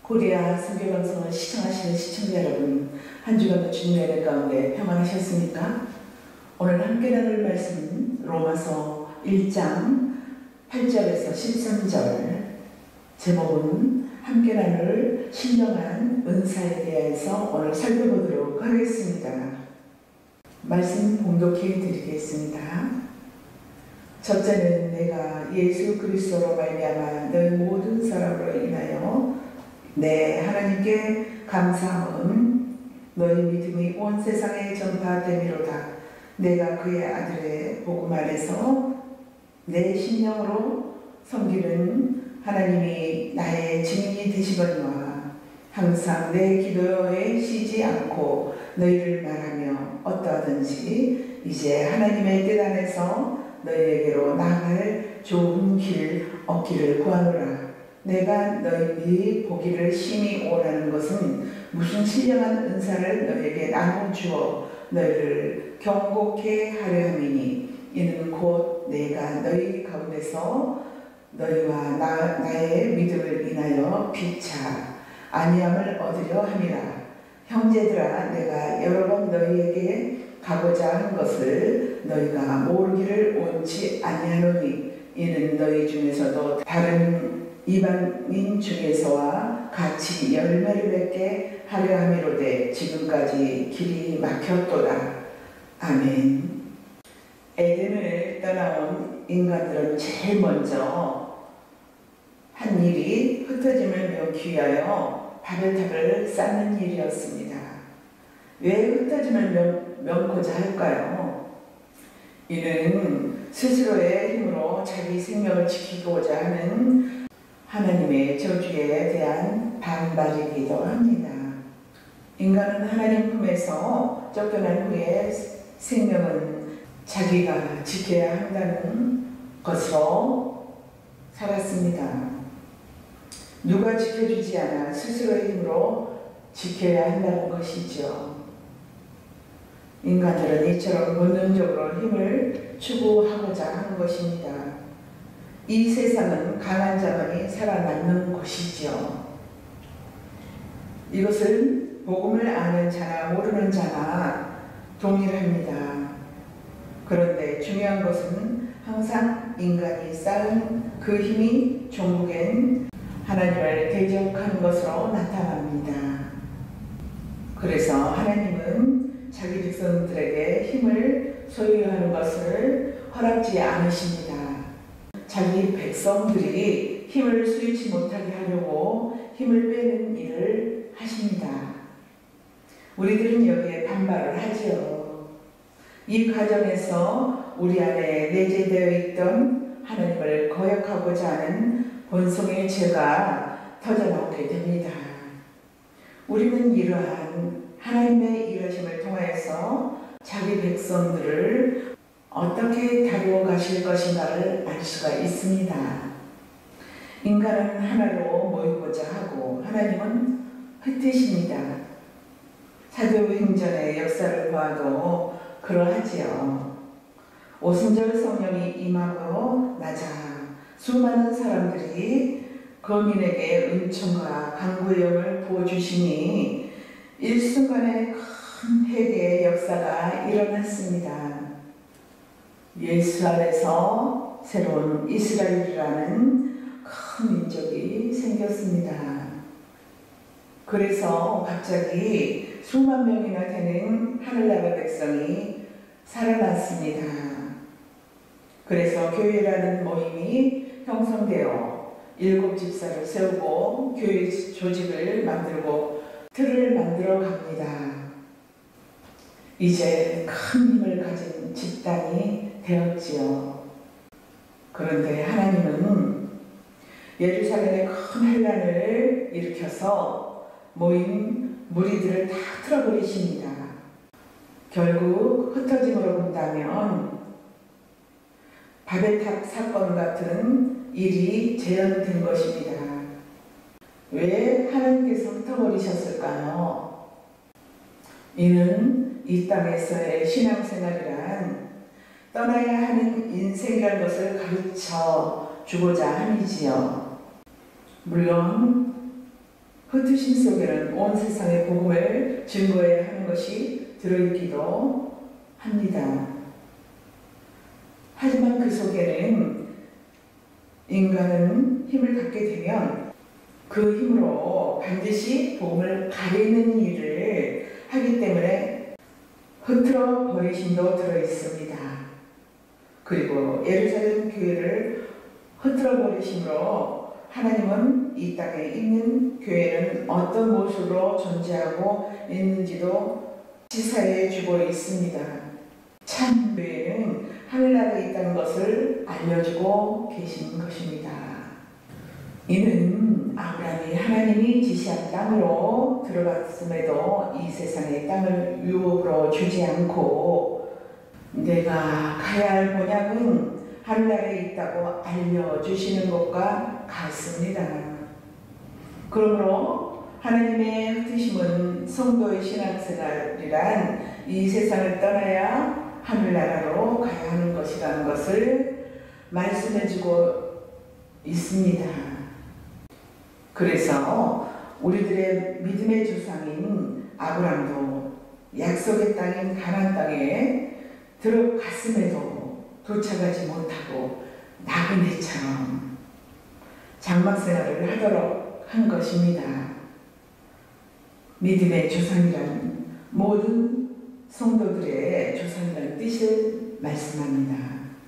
코리아 선교방송을 시청하시는 시청자 여러분, 한 주간도 주님의 은혜 가운데 평안하셨습니까? 오늘 함께 나눌 말씀은 로마서 1장 8절에서 13절, 제목은 함께 나눌 신령한 은사에 대해서 오늘 살펴보도록 하겠습니다. 말씀 봉독해 드리겠습니다. 첫째는 내가 예수 그리스도로 말미암아 너희 모든 사람으로 인하여 내 하나님께 감사함은 너희 믿음이 온 세상에 전파됨이로다. 내가 그의 아들의 복음 안에서 내 심령으로 섬기는 하나님이 나의 증인이 되시거니와 항상 내 기도에 쉬지 않고 너희를 말하며 어떠하든지 이제 하나님의 뜻 안에서 너희에게로 나아갈 좋은 길 얻기를 구하노라. 내가 너희들이 보기를 심히 원하는 것은 무슨 신령한 은사를 너희에게 나눠 주어 너희를 경고케 하려 함이니 이는 곧 내가 너희 가운데서 너희와 나의 믿음을 인하여 피차 안위함을 얻으려 함이라. 형제들아, 내가 여러 번 너희에게 가고자 한 것을 너희가 모르기를 원치 아니하노니 이는 너희 중에서도 다른 이방인 중에서와 같이 열매를 맺게 하려 함이로되 지금까지 길이 막혔도다. 아멘. 에덴을 떠나온 인간들은 제일 먼저 한 일이 흩어짐을 면하기 위하여 바벨탑을 쌓는 일이었습니다. 왜 흩어짐을 면고자 할까요? 이는 스스로의 힘으로 자기 생명을 지키고자 하는 하나님의 저주에 대한 반발이기도 합니다. 인간은 하나님 품에서 쫓겨난 후에 생명은 자기가 지켜야 한다는 것으로 살았습니다. 누가 지켜주지 않아 스스로의 힘으로 지켜야 한다는 것이죠. 인간들은 이처럼 본능적으로 힘을 추구하고자 하는 것입니다. 이 세상은 강한 자만이 살아남는 곳이죠. 이것은 복음을 아는 자나 모르는 자나 동일합니다. 그런데 중요한 것은 항상 인간이 쌓은 그 힘이 종국엔 하나님을 대적한 것으로 나타납니다. 그래서 하나님은 자기 백성들에게 힘을 소유하는 것을 허락지 않으십니다. 자기 백성들이 힘을 수입지 못하게 하려고 힘을 빼는 일을 하십니다. 우리들은 여기에 반발을 하지요. 이 과정에서 우리 안에 내재되어 있던 하나님을 거역하고자 하는 본성의 죄가 터져나오게 됩니다. 우리는 이러한 하나님의 일하심을 통해서 자기 백성들을 어떻게 다루어 가실 것인가를 알 수가 있습니다. 인간은 하나로 모이고자 하고 하나님은 흩으십니다. 사도행전의 역사를 봐도 그러하지요. 오순절 성령이 임하고 나자 수많은 사람들이 거민에게 은총과 강구의 영을 부어주시니 일순간에 큰 회개의 역사가 일어났습니다. 예수 안에서 새로운 이스라엘이라는 큰 민족이 생겼습니다. 그래서 갑자기 수만 명이나 되는 하늘나라 백성이 살아났습니다. 그래서 교회라는 모임이 형성되어 7 집사를 세우고 교회 조직을 만들고 틀을 만들어 갑니다. 이제 큰 힘을 가진 집단이 되었지요. 그런데 하나님은 예루살렘에 큰 환란을 일으켜서 모인 무리들을 다 틀어버리십니다. 결국 흩어짐으로 본다면 바벨탑 사건 같은 일이 재현된 것입니다. 왜 하나님께서 흩어버리셨을까요? 이는 이 땅에서의 신앙생활이란 떠나야 하는 인생이라는 것을 가르쳐 주고자 함이지요. 물론 흩으심 속에는 온 세상의 복음을 증거해야 하는 것이 들어있기도 합니다. 하지만 그 속에는 인간은 힘을 갖게 되면 그 힘으로 반드시 복음을 가리는 일을 하기 때문에 흐트러 버리심도 들어있습니다. 그리고 예루살렘 교회를 흐트러 버리심으로 하나님은 이 땅에 있는 교회는 어떤 모습으로 존재하고 있는지도 시사해 주고 있습니다. 참 교회는 하늘나라에 있다는 것을 알려주고 계신 것입니다. 이는 아브라함이 하나님이 지시한 땅으로 들어갔음에도 이 세상의 땅을 유업으로 주지 않고 내가 가야 할 본향은 하늘나라에 있다고 알려주시는 것과 같습니다. 그러므로 하나님의 흩으심은 성도의 신앙생활이란 이 세상을 떠나야 하늘나라로 가야 하는 것이라는 것을 말씀해주고 있습니다. 그래서 우리들의 믿음의 조상인 아브라함도 약속의 땅인 가나안 땅에 들어갔음에도 도착하지 못하고 나그네처럼 장막생활을 하도록 한 것입니다. 믿음의 조상이란 모든 성도들의 조상이라는 뜻을 말씀합니다.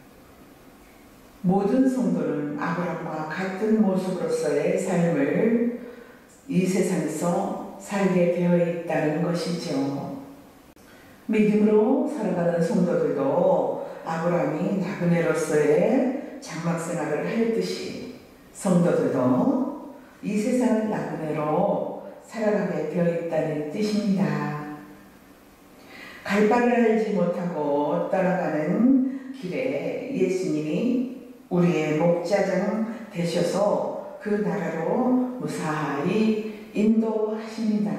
모든 성도는 아브라함과 같은 모습으로서의 삶을 이 세상에서 살게 되어 있다는 것이죠. 믿음으로 살아가는 성도들도 아브라함이 나그네로서의 장막생활을 하였듯이 성도들도 이 세상을 나그네로 살아가게 되어 있다는 뜻입니다. 갈 바를 알지 못하고 떠나가는 길에 예수님이 우리의 목자장 되셔서 그 나라로 무사히 인도하십니다.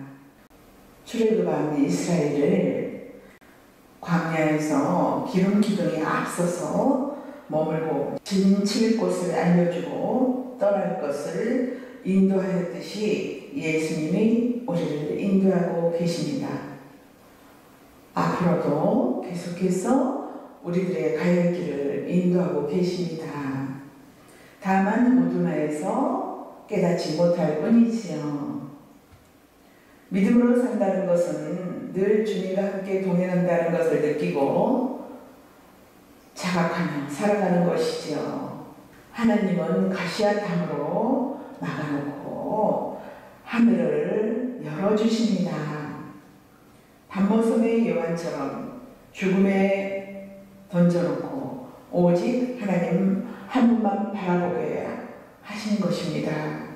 출애굽한 이스라엘을 광야에서 기름 기둥이 앞서서 머물고 진칠 곳을 알려주고 떠날 것을 인도하였듯이 예수님이 우리를 인도하고 계십니다. 앞으로도 계속해서 우리들의 가야 길을 인도하고 계십니다. 다만 모두나에서 깨닫지 못할 뿐이지요. 믿음으로 산다는 것은 늘 주님과 함께 동행한다는 것을 느끼고 자각하며 살아가는 것이지요. 하나님은 가시한 담으로 막아놓고 하늘을 열어주십니다. 단모섬의 요한처럼 죽음에 던져놓고 오직 하나님 한 분만 바라보게 하신 것입니다.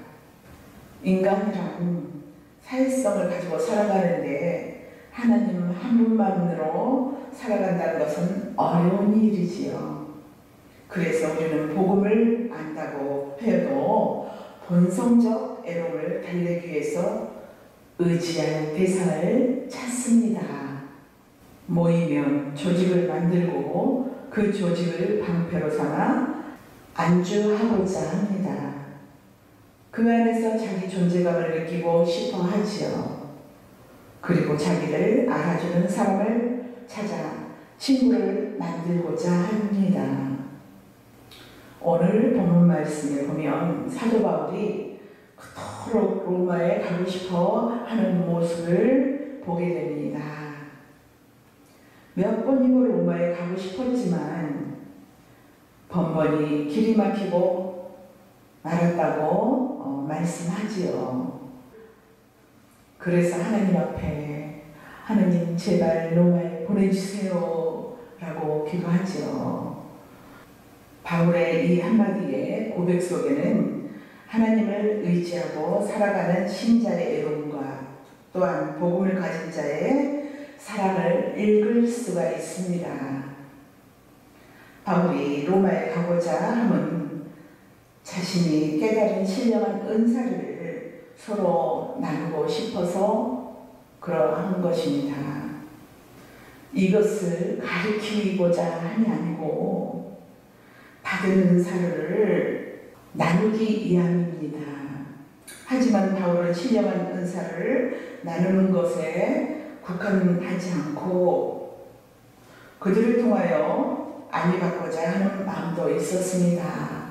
인간이란 사회성을 가지고 살아가는데 하나님 한 분만으로 살아간다는 것은 어려운 일이지요. 그래서 우리는 복음을 안다고 해도 본성적 애로움을 달래기 위해서 의지할 대상을 찾습니다. 모이면 조직을 만들고 그 조직을 방패로 삼아 안주하고자 합니다. 그 안에서 자기 존재감을 느끼고 싶어 하지요. 그리고 자기를 알아주는 사람을 찾아 친구를 만들고자 합니다. 오늘 본문 말씀을 보면 사도 바울이 그토록 로마에 가고 싶어 하는 모습을 보게 됩니다. 몇 번이고 로마에 가고 싶었지만 번번이 길이 막히고 말았다고 말씀하지요. 그래서 하나님 앞에 하나님 제발 로마에 보내주세요 라고 기도하지요. 바울의 이 한마디의 고백 속에는 하나님을 의지하고 살아가는 신자의 애로움과 또한 복음을 가진 자의 사랑을 읽을 수가 있습니다. 바울이 로마에 가고자 함은 자신이 깨달은 신령한 은사를 서로 나누고 싶어서 그러한 것입니다. 이것을 가르치고자 함이 아니고 받은 은사를 나누기 위함입니다. 하지만 바울은 신령한 은사를 나누는 것에 국한하지 않고 그들을 통하여 안위받고자 하는 마음도 있었습니다.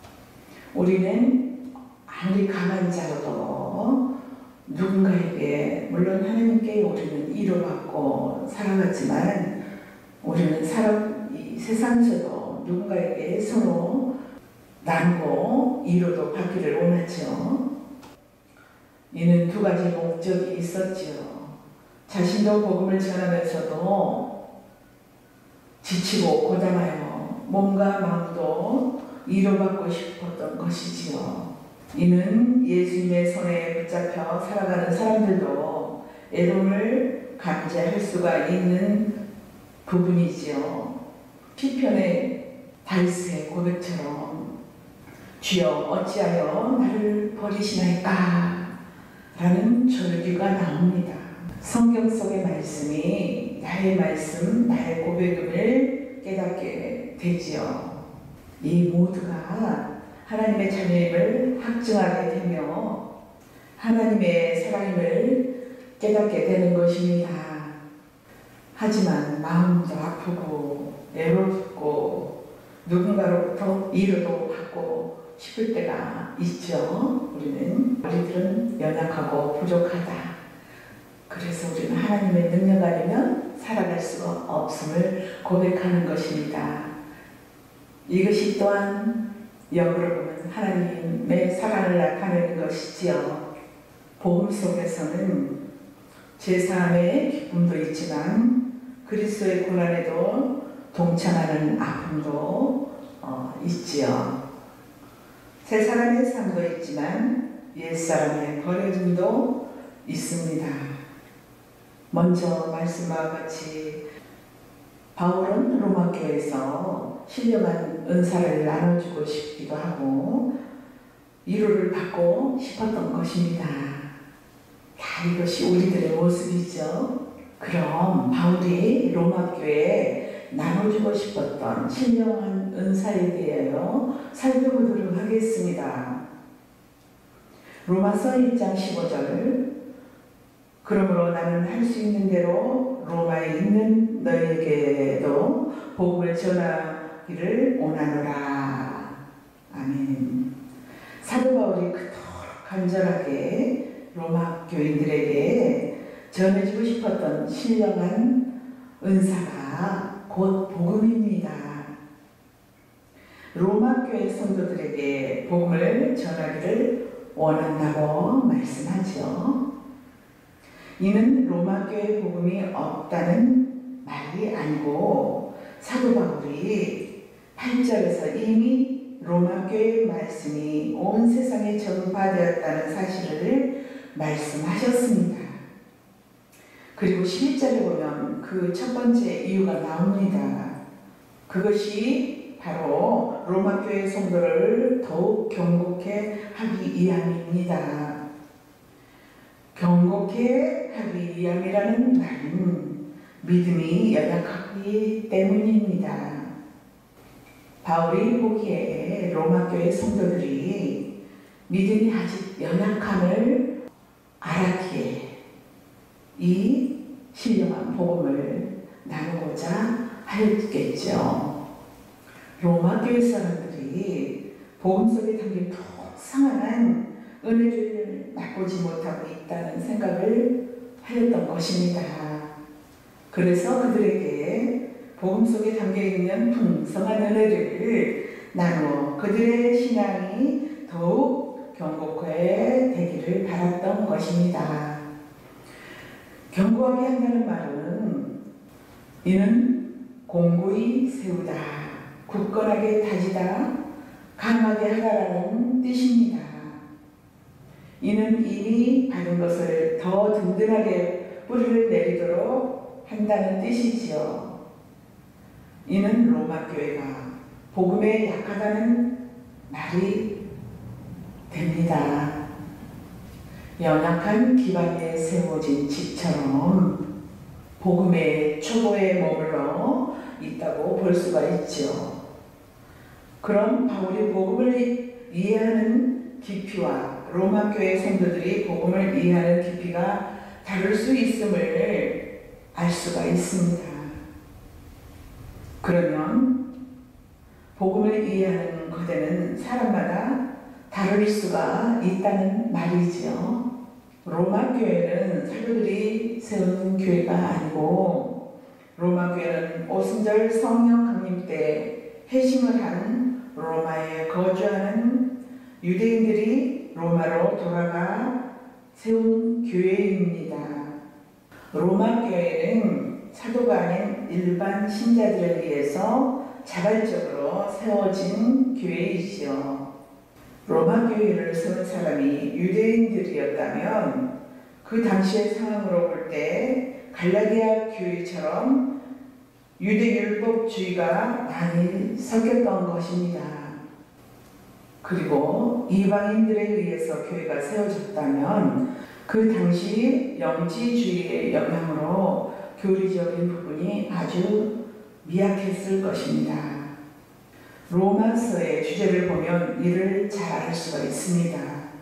우리는 아무리 강한 자로도 누군가에게, 물론 하나님께 우리는 위로받고 살아갔지만 우리는 이 세상에서도 누군가에게 서로 나누고 위로도 받기를 원하죠. 이는 두 가지 목적이 있었지요. 자신도 복음을 전하면서도 지치고 고단하여 몸과 마음도 위로받고 싶었던 것이지요. 이는 예수님의 손에 붙잡혀 살아가는 사람들도 애로움을 감지할 수가 있는 부분이지요. 시편의 다윗의 고백처럼 주여 어찌하여 나를 버리시나이까 라는 절규가 나옵니다. 성경 속의 말씀이 나의 말씀, 나의 고백임을 깨닫게 되지요. 이 모두가 하나님의 자녀임을 확증하게 되며 하나님의 사랑임을 깨닫게 되는 것입니다. 하지만 마음도 아프고 애롭고 누군가로부터 위로도 받고 싶을 때가 있죠. 우리들은 연약하고 부족하다. 그래서 우리는 하나님의 능력 아니면 살아갈 수가 없음을 고백하는 것입니다. 이것이 또한 역으로 보면 하나님의 사랑을 나타내는 것이지요. 복음 속에서는 제3의 기쁨도 있지만 그리스도의 고난에도 동참하는 아픔도 있지요. 새 사람의 삶도 있지만 옛 사람의 버려짐도 있습니다. 먼저 말씀과 같이 바울은 로마 교회에서 신령한 은사를 나눠주고 싶기도 하고 위로를 받고 싶었던 것입니다. 이것이 우리들의 모습이죠. 그럼 바울이 로마 교회에 나눠주고 싶었던 신령한 은사에 대하여 살펴보도록 하겠습니다. 로마서 1장 15절 그러므로 나는 할 수 있는 대로 로마에 있는 너에게도 복음을 전하기를 원하노라. 아멘. 사도 바울이 그토록 간절하게 로마 교인들에게 전해주고 싶었던 신령한 은사가 곧 복음입니다. 로마 교회 성도들에게 복음을 전하기를 원한다고 말씀하죠. 이는 로마 교회 복음이 없다는 말이 아니고 사도 바울이 8절에서 이미 로마 교회의 말씀이 온 세상에 전파되었다는 사실을 말씀하셨습니다. 그리고 11절에 보면 그 첫 번째 이유가 나옵니다. 그것이 바로 로마 교회 성도를 더욱 경고케 하기 위함입니다. 경고케 하기 위함이라는 말은 믿음이 연약하기 때문입니다. 바울이 보기에 로마 교회 성도들이 믿음이 아직 연약함을 알았기에 이 신령한 복음을 나누고자 하였겠죠. 로마 교회 사람들이 복음 속에 담긴 풍성한 은혜를 맛보지 못하고 있다는 생각을 하였던 것입니다. 그래서 그들에게 복음 속에 담겨있는 풍성한 은혜를 나누어 그들의 신앙이 더욱 견고하게 되기를 바랐던 것입니다. 견고하게 한다는 말은 이는 공고히 세우다, 굳건하게 다지다, 강하게 하다라는 뜻입니다. 이는 이미 받은 것을 더 든든하게 뿌리를 내리도록 한다는 뜻이지요. 이는 로마 교회가 복음에 약하다는 말이 됩니다. 연약한 기반에 세워진 집처럼 복음의 초보에 머물러 있다고 볼 수가 있죠. 그럼 바울이 복음을 이해하는 깊이와 로마 교회 성도들이 복음을 이해하는 깊이가 다를 수 있음을 알 수가 있습니다. 그러면 복음을 이해하는 거대는 사람마다 다를 수가 있다는 말이지요. 로마 교회는 사도들이 세운 교회가 아니고 로마 교회는 오순절 성령 강림 때 회심을 한 로마에 거주하는 유대인들이 로마로 돌아가 세운 교회입니다. 로마 교회는 사도가 아닌 일반 신자들에 의해서 자발적으로 세워진 교회이지요. 로마 교회를 세운 사람이 유대인들이었다면 그 당시의 상황으로 볼 때 갈라디아 교회처럼 유대율법주의가 많이 섞였던 것입니다. 그리고 이방인들에 의해서 교회가 세워졌다면 그 당시 영지주의의 영향으로 교리적인 부분이 아주 미약했을 것입니다. 로마서의 주제를 보면 이를 잘 알 수가 있습니다.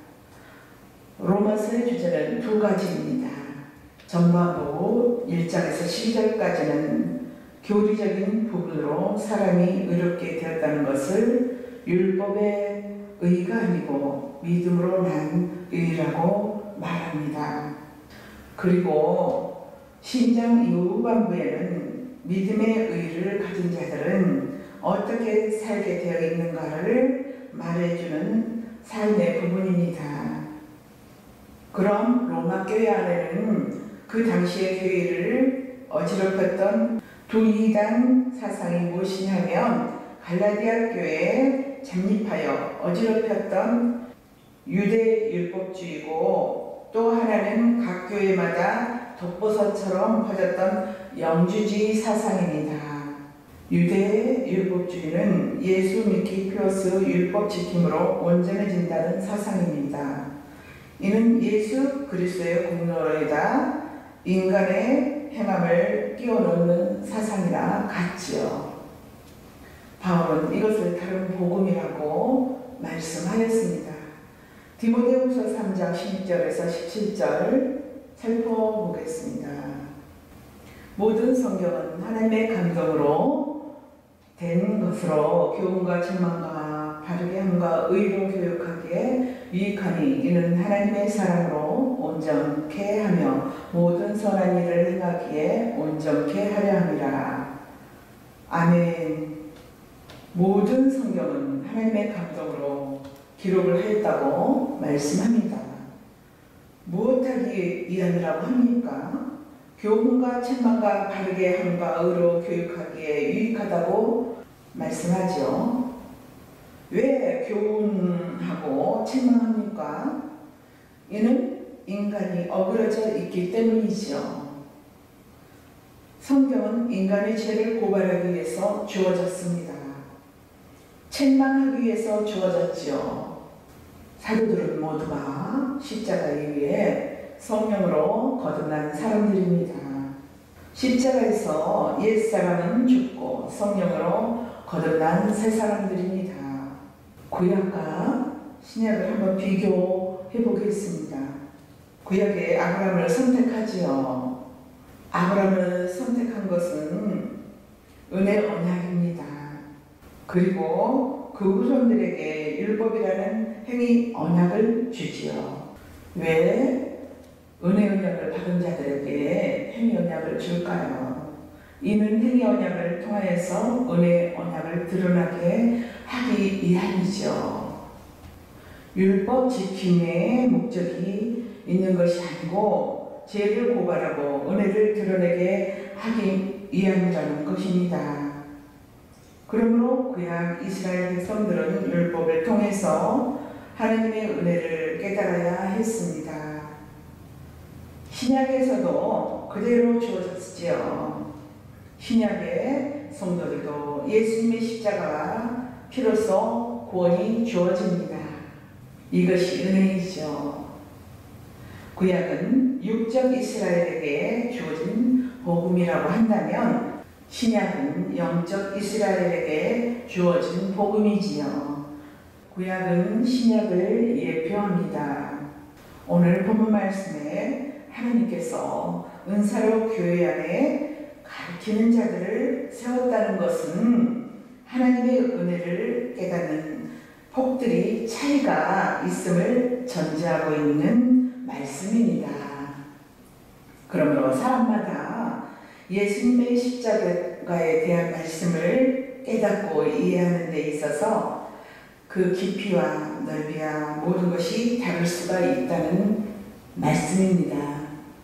로마서의 주제는 두 가지입니다. 전반부 1장에서 12절까지는 교리적인 부분으로 사람이 의롭게 되었다는 것을 율법의 의가 아니고 믿음으로 난 의라고 말합니다. 그리고 신장 이후 후반부에는 믿음의 의를 가진 자들은 어떻게 살게 되어 있는가를 말해주는 삶의 부분입니다. 그럼 로마 교회 안에는 그 당시의 교회를 어지럽혔던 두 이단 사상이 무엇이냐면 갈라디아 교회에 잠입하여 어지럽혔던 유대 율법주의고 또 하나는 각 교회마다 독보서처럼 퍼졌던 영주주의 사상입니다. 유대 율법주의는 예수 믿기 플러스 율법 지킴으로 온전해진다는 사상입니다. 이는 예수 그리스도의 공로에다 인간의 행함을 끼워넣는 사상이라 같지요. 바울은 이것을 다른 복음이라고 말씀하였습니다. 디모데후서 3장 16절에서 17절 살펴보겠습니다. 모든 성경은 하나님의 감동으로 된 것으로 교훈과 책망과 바르게 함과 의로 교육하기에 유익하니 이는 하나님의 사랑으로 온전케 하며 모든 선한 일을 행하기에 온전케 하려 함이라. 아멘. 모든 성경은 하나님의 감동으로 기록을 했다고 말씀합니다. 무엇하기 위함이라고 합니까? 교훈과 책망과 바르게 함과 의로 교육하기에 유익하다고 말씀하죠. 왜 교훈하고 책망합니까? 이는 인간이 어그러져 있기 때문이죠. 성경은 인간의 죄를 고발하기 위해서 주어졌습니다. 책망하기 위해서 주어졌지요. 사도들은 모두가 십자가 위에 성령으로 거듭난 사람들입니다. 십자가에서 옛사람은 죽고 성령으로 거듭난 새 사람들입니다. 구약과 신약을 한번 비교해 보겠습니다. 구약에 아브라함을 선택하지요. 아브라함을 선택한 것은 은혜 언약입니다. 그리고 그 후손들에게 율법이라는 행위 언약을 주지요. 왜 은혜 언약을 받은 자들에게 행위 언약을 줄까요? 이는 행위 언약을 통하여서 은혜 언약을 드러나게 하기 위함이죠. 율법 지킴의 목적이 있는 것이 아니고 죄를 고발하고 은혜를 드러내게 하기 위함이라는 것입니다. 그러므로 구약 이스라엘 백성들은 율법을 통해서 하나님의 은혜를 깨달아야 했습니다. 신약에서도 그대로 주어졌지요. 신약의 성도들도 예수님의 십자가와 피로써 구원이 주어집니다. 이것이 은혜이죠. 구약은 육적 이스라엘에게 주어진 복음이라고 한다면 신약은 영적 이스라엘에게 주어진 복음이지요. 구약은 신약을 예표합니다. 오늘 본문 말씀에 하나님께서 은사로 교회 안에 가르치는 자들을 세웠다는 것은 하나님의 은혜를 깨닫는 폭들이 차이가 있음을 전제하고 있는 말씀입니다. 그러므로 사람마다 예수님의 십자가에 대한 말씀을 깨닫고 이해하는 데 있어서 그 깊이와 넓이와 모든 것이 다를 수가 있다는 말씀입니다.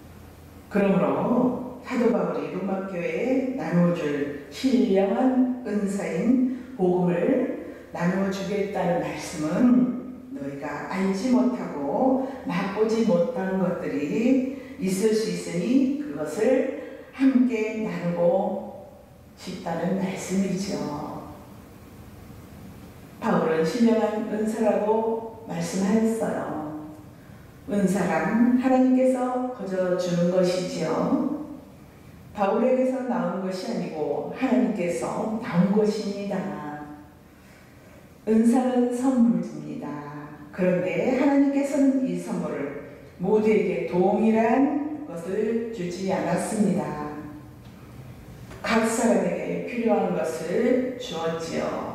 그러므로 사도 바울이 로마 교회에 나누어줄 신령한 은사인 복음을 나누어 주겠다는 말씀은 너희가 알지 못하고 맛보지 못한 것들이 있을 수 있으니 그것을 함께 나누고 싶다는 말씀이죠. 바울은 신령한 은사라고 말씀하였어요. 은사란 하나님께서 거저 주는 것이지요. 바울에게서 나온 것이 아니고 하나님께서 나온 것입니다. 은사는 선물입니다. 그런데 하나님께서는 이 선물을 모두에게 동일한 것을 주지 않았습니다. 각 사람에게 필요한 것을 주었지요.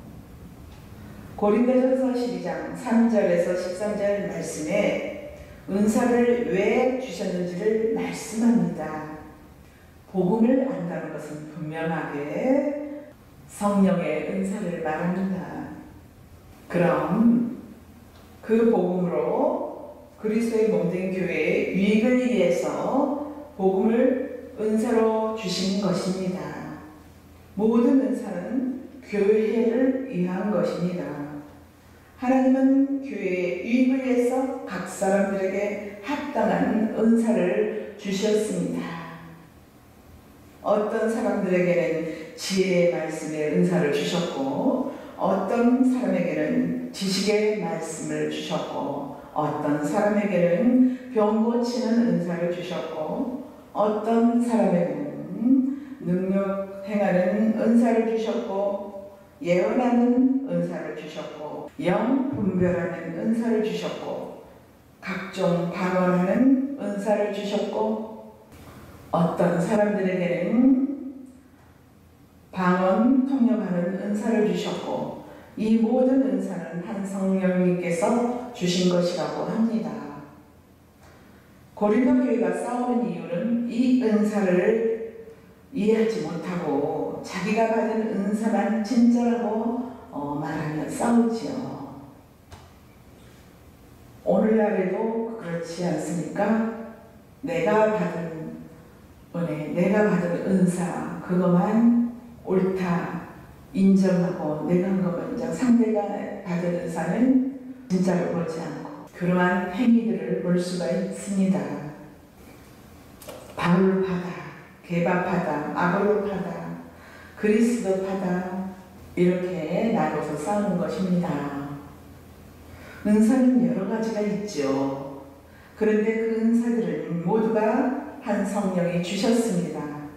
고린도전서 12장 3절에서 13절 말씀에 은사를 왜 주셨는지를 말씀합니다. 복음을 안다는 것은 분명하게 성령의 은사를 말합니다. 그럼 그 복음으로 그리스도의 몸된 교회의 유익을 위해서 복음을 은사로 주신 것입니다. 모든 은사는 교회를 위한 것입니다. 하나님은 교회의 유익을 위해서 각 사람들에게 합당한 은사를 주셨습니다. 어떤 사람들에게는 지혜의 말씀의 은사를 주셨고 어떤 사람에게는 지식의 말씀을 주셨고 어떤 사람에게는 병 고치는 은사를 주셨고 어떤 사람에게는 능력 행하는 은사를 주셨고 예언하는 은사를 주셨고 영 분별하는 은사를 주셨고 각종 방언하는 은사를 주셨고 어떤 사람들에게는 방언 통역하는 은사를 주셨고 이 모든 은사는 한 성령님께서 주신 것이라고 합니다. 고린도 교회가 싸우는 이유는 이 은사를 이해하지 못하고 자기가 받은 은사만 진짜라고 말하며 싸우지요. 오늘날에도 그렇지 않습니까? 내가 받은 은혜, 내가 받은 은사 그것만 옳다 인정하고 내가 한 것만 인정, 상대가 받은 은사는 진짜로 보지 않고 그러한 행위들을 볼 수가 있습니다. 바울파다, 게바파다, 아볼로파다, 그리스도파다 이렇게 나눠서 싸우는 것입니다. 은사는 여러 가지가 있죠. 그런데 그 은사들은 모두가 한 성령이 주셨습니다.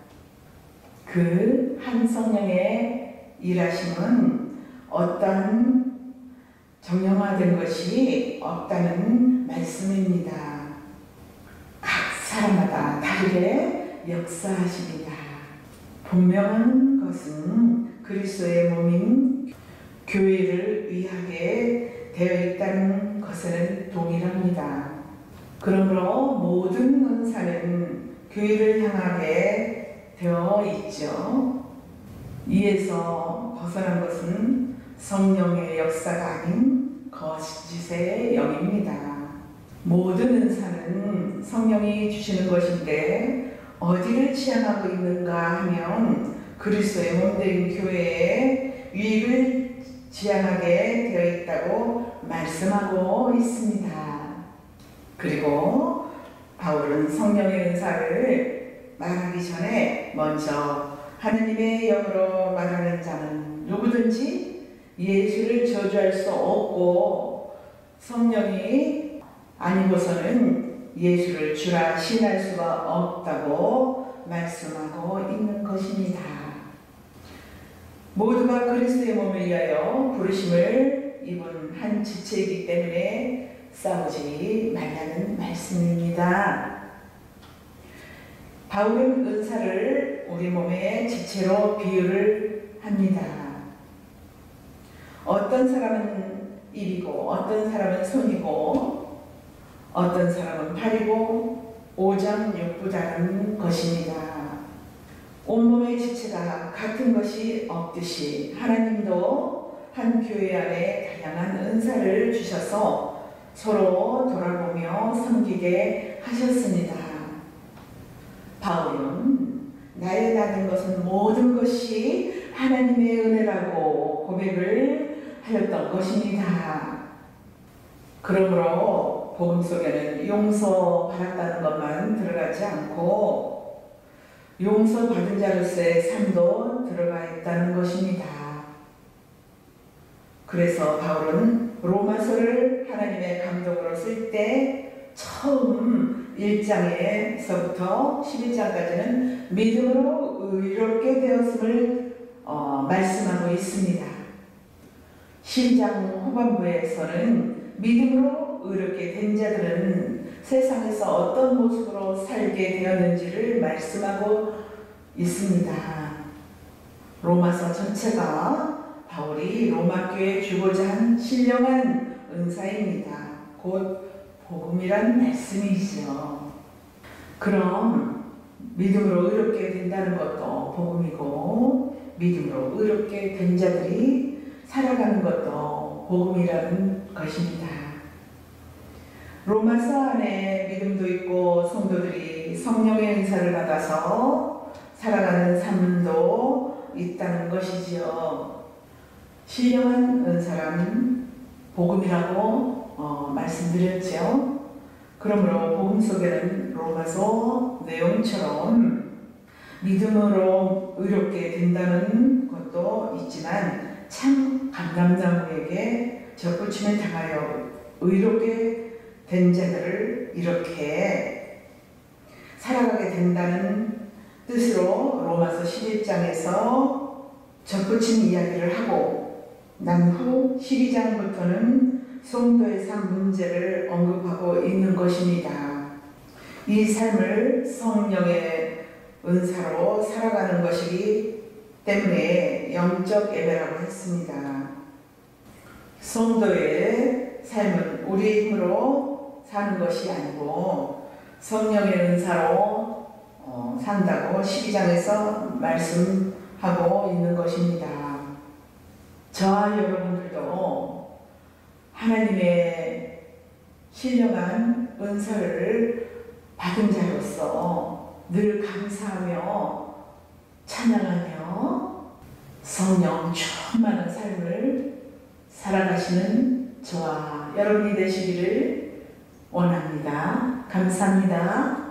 그 한 성령의 일하심은 어떠한 정령화된 것이 없다는 말씀입니다. 각 사람마다 다르게 역사하십니다. 분명한 것은 그리스도의 몸인 교회를 위하게 되어 있다는 것에는 동일합니다. 그러므로 모든 은사는 교회를 향하게 되어 있죠. 이에서 벗어난 것은 성령의 역사가 아닌 거짓의 영입니다. 모든 은사는 성령이 주시는 것인데 어디를 취향하고 있는가 하면 그리스도의 몸된 교회에 유익을 지향하게 되어 있다고 말씀하고 있습니다. 그리고 바울은 성령의 은사를 말하기 전에 먼저 하느님의 영으로 말하는 자는 누구든지 예수를 저주할 수 없고 성령이 아니고서는 예수를 주라 신할 수가 없다고 말씀하고 있는 것입니다. 모두가 그리스도의 몸을 위하여 부르심을 이분 한 지체이기 때문에 싸우지 말라는 말씀입니다. 바울은 은사를 우리 몸의 지체로 비유를 합니다. 어떤 사람은 입이고 어떤 사람은 손이고 어떤 사람은 팔이고 오장육부다는 것입니다. 온몸의 지체가 같은 것이 없듯이 하나님도 한 교회 안에 다양한 은사를 주셔서 서로 돌아보며 섬기게 하셨습니다. 바울은 나의 다른 것은 모든 것이 하나님의 은혜라고 고백을 하였던 것입니다. 그러므로 복음 속에는 용서받았다는 것만 들어가지 않고 용서받은 자로서의 삶도 들어가 있다는 것입니다. 그래서 바울은 로마서를 하나님의 감독으로 쓸 때 처음 1장에서부터 11장까지는 믿음으로 의롭게 되었음을 말씀하고 있습니다. 10장 후반부에서는 믿음으로 의롭게 된 자들은 세상에서 어떤 모습으로 살게 되었는지를 말씀하고 있습니다. 로마서 전체가 바울이 로마교회에 주고자 한 신령한 은사입니다. 곧 복음이란 말씀이죠. 그럼 믿음으로 의롭게 된다는 것도 복음이고 믿음으로 의롭게 된 자들이 살아가는 것도 복음이라는 것입니다. 로마서 안에 믿음도 있고 성도들이 성령의 은사를 받아서 살아가는 삶도 있다는 것이지요. 신령한 은사란 복음이라고 말씀드렸죠. 그러므로 복음 속에는 로마서 내용처럼 믿음으로 의롭게 된다는 것도 있지만 참 강남자모에게 적부침을 당하여 의롭게 된 자들을 이렇게 살아가게 된다는 뜻으로 로마서 11장에서 접붙인 이야기를 하고 난 후 12장부터는 성도의 삶 문제를 언급하고 있는 것입니다. 이 삶을 성령의 은사로 살아가는 것이기 때문에 영적 예배라고 했습니다. 성도의 삶은 우리의 힘으로 사는 것이 아니고 성령의 은사로 산다고 12장에서 말씀하고 있는 것입니다. 저와 여러분들도 하나님의 신령한 은사를 받은 자로서 늘 감사하며 찬양하며 성령 충만한 삶을 살아가시는 저와 여러분이 되시기를 원합니다. 감사합니다.